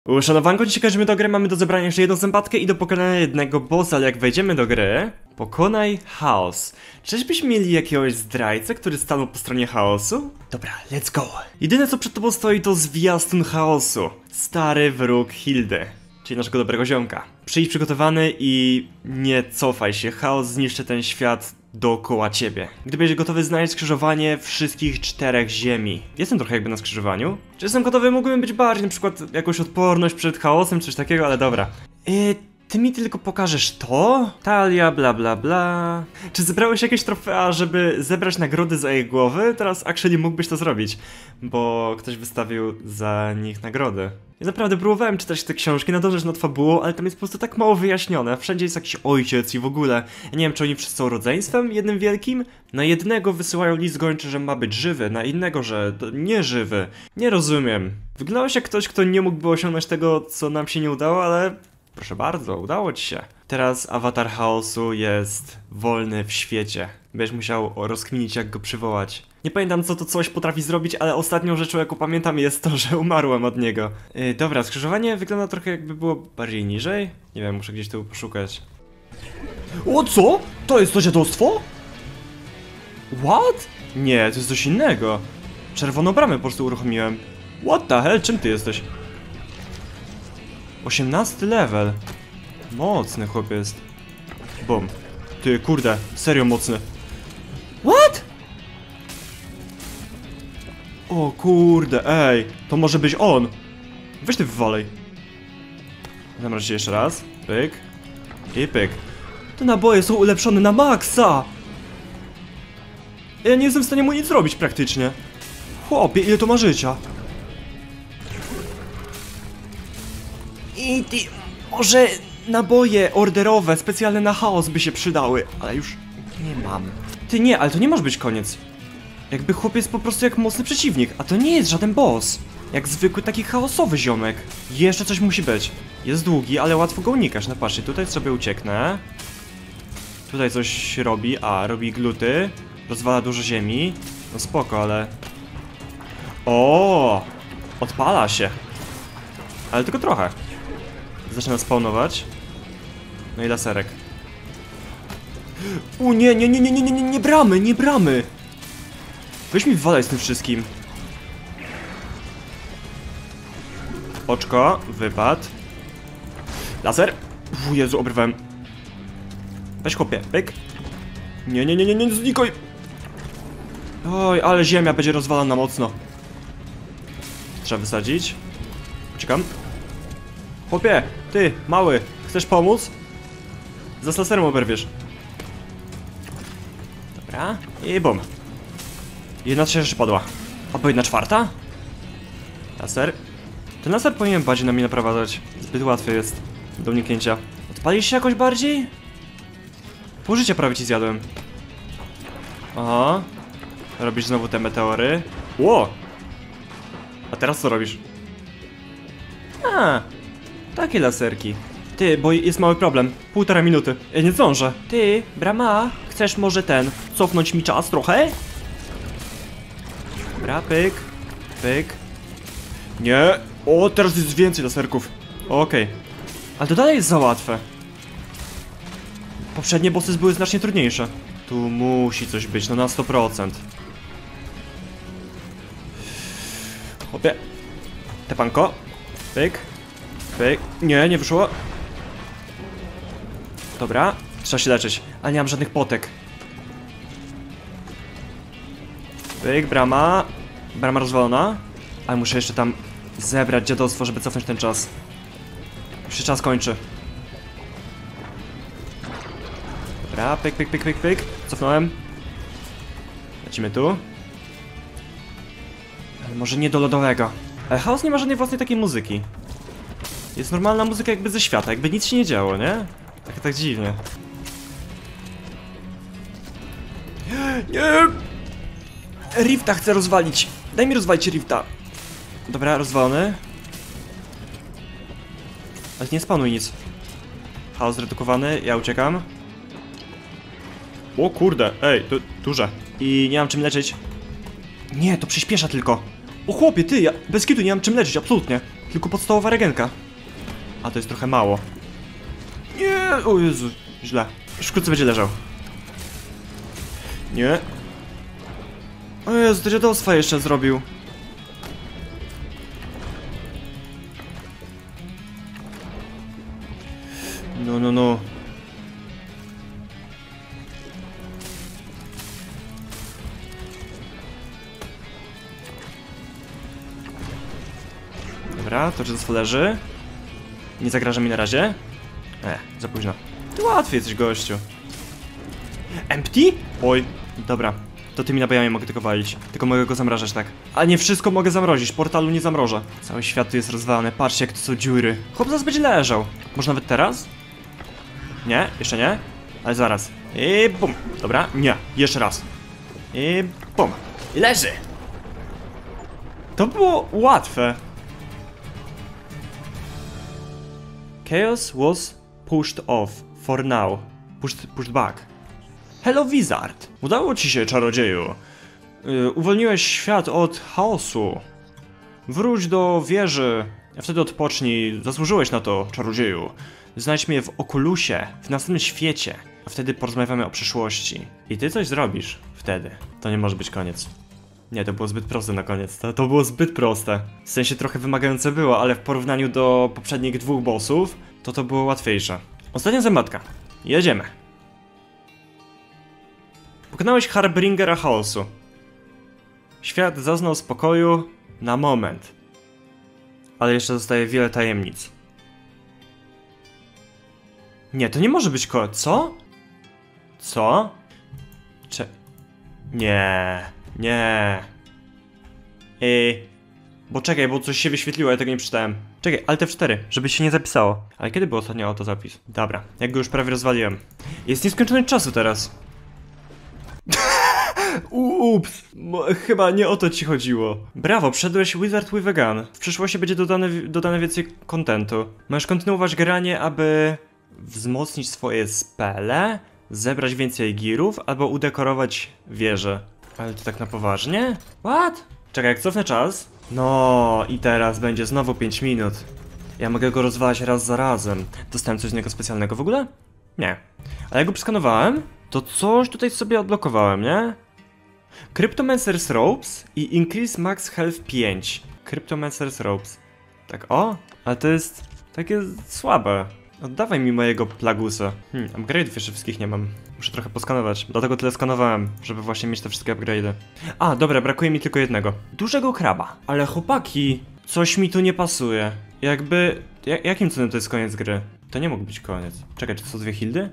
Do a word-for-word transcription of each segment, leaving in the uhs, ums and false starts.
Uszanowanko, dzisiaj kończymy do gry, mamy do zebrania jeszcze jedną zębatkę i do pokonania jednego bossa, ale jak wejdziemy do gry, pokonaj chaos. Czyżbyśmy mieli jakiegoś zdrajcę, który stanął po stronie chaosu? Dobra, let's go. Jedyne co przed tobą stoi to zwiastun chaosu. Stary wróg Hildy, czyli naszego dobrego ziomka. Przyjdź przygotowany i nie cofaj się, chaos zniszczy ten świat dookoła ciebie. Gdybyś gotowy znaleźć skrzyżowanie wszystkich czterech ziemi. Jestem trochę jakby na skrzyżowaniu. Czy jestem gotowy? Mógłbym być bardziej, na przykład jakąś odporność przed chaosem, coś takiego, ale dobra. Yy, ty mi tylko pokażesz to? Talia, bla bla bla. Czy zebrałeś jakieś trofea, żeby zebrać nagrody za jej głowy? Teraz actually mógłbyś to zrobić, bo ktoś wystawił za nich nagrody. Ja naprawdę próbowałem czytać te książki, nadążać nad fabułą, ale tam jest po prostu tak mało wyjaśnione. Wszędzie jest jakiś ojciec i w ogóle. Ja nie wiem, czy oni wszyscy są rodzeństwem jednym wielkim? Na jednego wysyłają list gończy, że ma być żywy, na innego, że nie żywy. Nie rozumiem. Wyglądałeś jak ktoś, kto nie mógłby osiągnąć tego, co nam się nie udało, ale proszę bardzo, udało ci się. Teraz awatar chaosu jest wolny w świecie. Będziesz musiał rozkminić, jak go przywołać. Nie pamiętam, co to coś potrafi zrobić, ale ostatnią rzeczą, jaką pamiętam, jest to, że umarłem od niego. Yy, dobra, skrzyżowanie wygląda trochę jakby było bardziej niżej. Nie wiem, muszę gdzieś tu poszukać. O, co? To jest to dziadostwo? What? Nie, to jest coś innego. Czerwoną bramę po prostu uruchomiłem. What the hell? Czym ty jesteś? osiemnasty level. Mocny chłop jest. Bum. Ty, kurde, serio mocny. What? O kurde, ej, to może być on. Weź ty wywalej. Zamroź się jeszcze raz. Pyk. I pyk. Te naboje są ulepszone na maksa. Ja nie jestem w stanie mu nic zrobić praktycznie. Chłopie, ile to ma życia. I ty, może naboje orderowe, specjalne na chaos by się przydały, ale już nie mam. Ty nie, ale to nie może być koniec. Jakby chłop jest po prostu jak mocny przeciwnik, a to nie jest żaden boss. Jak zwykły taki chaosowy ziomek. Jeszcze coś musi być. Jest długi, ale łatwo go unikasz. No patrzcie, tutaj sobie ucieknę. Tutaj coś robi, a robi gluty. Rozwala dużo ziemi. No spoko, ale... O, odpala się. Ale tylko trochę. Zaczyna spawnować. No i laserek. U nie, nie, nie, nie, nie, nie, nie, nie bramy, nie bramy. Weź mi wwalaj z tym wszystkim. Oczko, wypad. Laser. U Jezu, obrywałem. Weź chłopie, pyk. Nie, nie, nie, nie, nie, znikoj. Oj, ale ziemia będzie rozwalana mocno. Trzeba wysadzić. Uciekam. Chłopie, ty, mały, chcesz pomóc? Za laserem oberwiesz. Dobra, i bum. Jedna trzecia jeszcze padła. Albo jedna czwarta? Laser. Ten laser powinien bardziej na mnie naprowadzać. Zbyt łatwy jest do uniknięcia. Odpalisz się jakoś bardziej? Pół życia prawie ci zjadłem. Aha. Robisz znowu te meteory. Ło! A teraz co robisz? A, takie laserki. Ty, bo jest mały problem. Półtora minuty. Ja nie zdążę. Ty, brama, chcesz może ten, cofnąć mi czas trochę? Dobra, pyk, pyk. Nie. O, teraz jest więcej laserków. Okej. Okay. Ale to dalej jest za łatwe. Poprzednie bossy były znacznie trudniejsze. Tu musi coś być, no na sto procent. Chłopie. Tepanko. Pyk. Pyk. Nie, nie wyszło. Dobra, trzeba się leczyć. Ale nie mam żadnych potek. Pyk, brama. Brama rozwalona. Ale muszę jeszcze tam zebrać dziadostwo, żeby cofnąć ten czas. Już się czas kończy. Dobra, pyk, pyk, pyk, pyk, pyk. Cofnąłem. Lecimy tu. Ale może nie do lodowego. Ale chaos nie ma żadnej własnej takiej muzyki. Jest normalna muzyka jakby ze świata, jakby nic się nie działo, nie? Tak, tak dziwnie. Nie! Rifta chcę rozwalić. Daj mi rozwalić Rifta. Dobra, rozwalony. Ale nie spanuj nic. Chaos zredukowany, ja uciekam. O kurde, ej, to duże. I nie mam czym leczyć. Nie, to przyspiesza tylko. O chłopie, ty, ja bez kitu nie mam czym leczyć, absolutnie. Tylko podstawowa regenka. A to jest trochę mało. Nie, o Jezu, źle. Wkrótce będzie leżał. Nie. O Jezu, to dziadostwa jeszcze zrobił. No, no, no. Dobra, to dziadostwo leży. Nie zagraża mi na razie. E, za późno. Ty łatwiej jesteś, gościu. Empty? Oj, dobra. To tymi nabojami mogę tylko walić. Tylko mogę go zamrażać, tak. A nie wszystko mogę zamrozić, portalu nie zamrożę. Cały świat tu jest rozwalony, patrzcie jak to są dziury. Chłop zaraz będzie leżał. Może nawet teraz? Nie, jeszcze nie. Ale zaraz. I bum. Dobra, nie, jeszcze raz. I bum. I leży. To było łatwe. Chaos was pushed off for now. Pushed, pushed back. Hello, Wizard! Udało ci się, czarodzieju. Yy, uwolniłeś świat od chaosu. Wróć do wieży, a wtedy odpocznij. Zasłużyłeś na to, czarodzieju. Znajdź mnie w Okulusie, w następnym świecie, a wtedy porozmawiamy o przyszłości. I ty coś zrobisz wtedy. To nie może być koniec. Nie, to było zbyt proste na koniec. To, to było zbyt proste. W sensie trochę wymagające było, ale w porównaniu do poprzednich dwóch bossów, to to było łatwiejsze. Ostatnia zębatka. Jedziemy. Pokonałeś Harbingera chaosu. Świat zaznał spokoju na moment. Ale jeszcze zostaje wiele tajemnic. Nie, to nie może być ko... Co? Co? Cze... Nie... Nie... Ej... Bo czekaj, bo coś się wyświetliło, ja tego nie przeczytałem. Czekaj, Alt F cztery, żeby się nie zapisało. Ale kiedy był ostatnio autozapis? Dobra, jak go już prawie rozwaliłem. Jest nieskończoność czasu teraz. Ups, chyba nie o to ci chodziło. Brawo, wszedłeś Wizard with a Gun. W przyszłości będzie dodane, dodane więcej kontentu. Możesz kontynuować granie, aby wzmocnić swoje spele, zebrać więcej girów, albo udekorować wieżę. Ale to tak na poważnie? What? Czekaj, jak cofnę czas? No i teraz będzie znowu pięć minut. Ja mogę go rozwalać raz za razem. Dostałem coś z niego specjalnego w ogóle? Nie. Ale jak go przeskanowałem, to coś tutaj sobie odblokowałem, nie? Cryptomancer's Ropes i Increase Max Health pięć. Cryptomancer's Ropes. Tak o? Ale to jest takie słabe. Oddawaj mi mojego Plagusa. Hmm, upgrade'ów jeszcze wszystkich nie mam. Muszę trochę poskanować. Dlatego tyle skanowałem, żeby właśnie mieć te wszystkie upgrade'y. A, dobra, brakuje mi tylko jednego. Dużego kraba. Ale chłopaki, coś mi tu nie pasuje. Jakby... Jak, jakim cudem to jest koniec gry? To nie mógł być koniec. Czekaj, czy to są dwie hildy?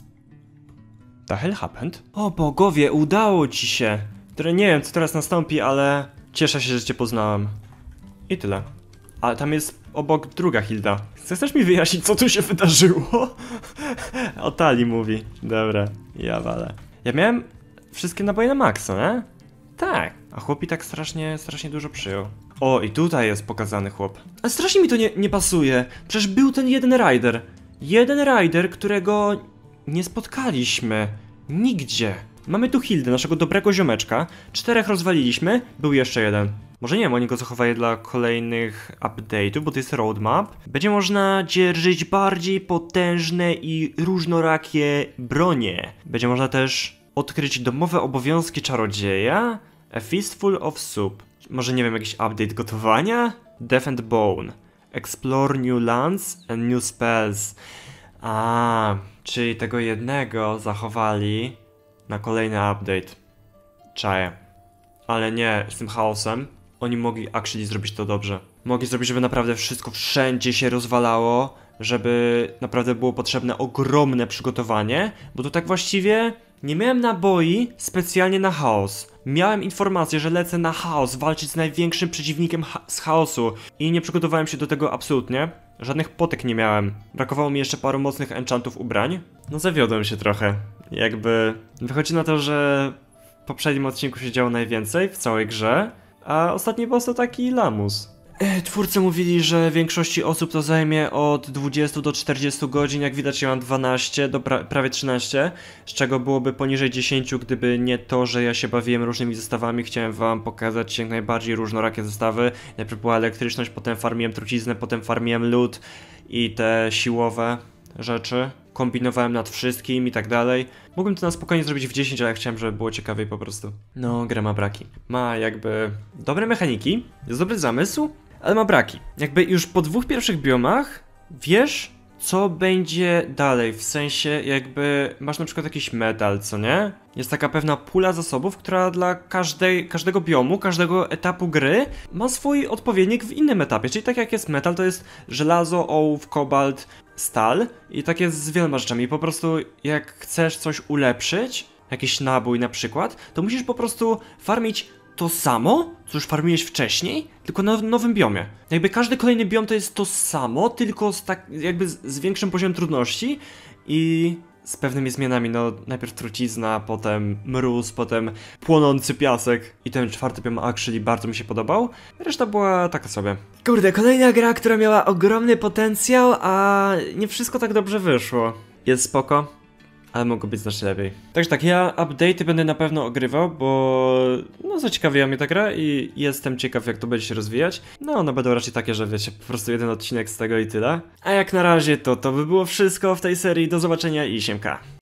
The hell happened? O bogowie, udało ci się! Które nie wiem, co teraz nastąpi, ale... Cieszę się, że cię poznałem. I tyle. Ale tam jest obok druga hilda. Chcesz mi wyjaśnić, co tu się wydarzyło? O Tali mówi. Dobra, ja walę. Ja miałem wszystkie naboje na maksa, nie? Tak. A chłopi tak strasznie, strasznie dużo przyjął. O, i tutaj jest pokazany chłop. A strasznie mi to nie, nie pasuje. Przecież był ten jeden rider. Jeden rider, którego nie spotkaliśmy. Nigdzie. Mamy tu Hildę, naszego dobrego ziomeczka. Czterech rozwaliliśmy, był jeszcze jeden. Może nie wiem, oni go zachowali dla kolejnych update'ów, bo to jest roadmap. Będzie można dzierżyć bardziej potężne i różnorakie bronie. Będzie można też odkryć domowe obowiązki czarodzieja. A fistful of soup. Może nie wiem, jakiś update gotowania? Death and Bone. Explore new lands and new spells. A, czyli tego jednego zachowali na kolejny update. Czaję. Ale nie, z tym chaosem oni mogli actually zrobić to dobrze. Mogli zrobić, żeby naprawdę wszystko wszędzie się rozwalało, żeby naprawdę było potrzebne ogromne przygotowanie, bo to tak właściwie nie miałem naboi specjalnie na chaos. Miałem informację, że lecę na chaos, walczyć z największym przeciwnikiem cha z chaosu i nie przygotowałem się do tego absolutnie. Żadnych potek nie miałem. Brakowało mi jeszcze paru mocnych enchantów ubrań. No zawiodłem się trochę. Jakby wychodzi na to, że w poprzednim odcinku się działo najwięcej w całej grze, a ostatni boss to taki lamus. E, Twórcy mówili, że większości osób to zajmie od dwudziestu do czterdziestu godzin, jak widać ja mam dwanaście do pra prawie trzynaście, z czego byłoby poniżej dziesięciu, gdyby nie to, że ja się bawiłem różnymi zestawami. Chciałem wam pokazać jak najbardziej różnorakie zestawy. Najpierw była elektryczność, potem farmiłem truciznę, potem farmiłem lód i te siłowe rzeczy. Kombinowałem nad wszystkim i tak dalej. Mógłbym to na spokojnie zrobić w dziesięć, ale chciałem, żeby było ciekawiej po prostu. No, gra ma braki. Ma jakby dobre mechaniki, jest dobry zamysł, ale ma braki. Jakby już po dwóch pierwszych biomach wiesz, co będzie dalej, w sensie jakby masz na przykład jakiś metal, co nie? Jest taka pewna pula zasobów, która dla każdej, każdego biomu, każdego etapu gry ma swój odpowiednik w innym etapie, czyli tak jak jest metal, to jest żelazo, ołów, kobalt, stal i tak jest z wieloma rzeczami. I po prostu jak chcesz coś ulepszyć, jakiś nabój na przykład, to musisz po prostu farmić to samo, co już farmiłeś wcześniej, tylko na nowym biomie. Jakby każdy kolejny biom to jest to samo, tylko z tak jakby z, z większym poziomem trudności i z pewnymi zmianami. No najpierw trucizna, potem mróz, potem płonący piasek i ten czwarty biom actually bardzo mi się podobał. Reszta była taka sobie. Kurde, kolejna gra, która miała ogromny potencjał, a nie wszystko tak dobrze wyszło. Jest spoko, ale mogło być znacznie lepiej. Także tak, ja update'y będę na pewno ogrywał, bo no zaciekawiła mnie ta gra i jestem ciekaw, jak to będzie się rozwijać. No one będą raczej takie, że wiecie, po prostu jeden odcinek z tego i tyle. A jak na razie to to by było wszystko w tej serii. Do zobaczenia i siemka.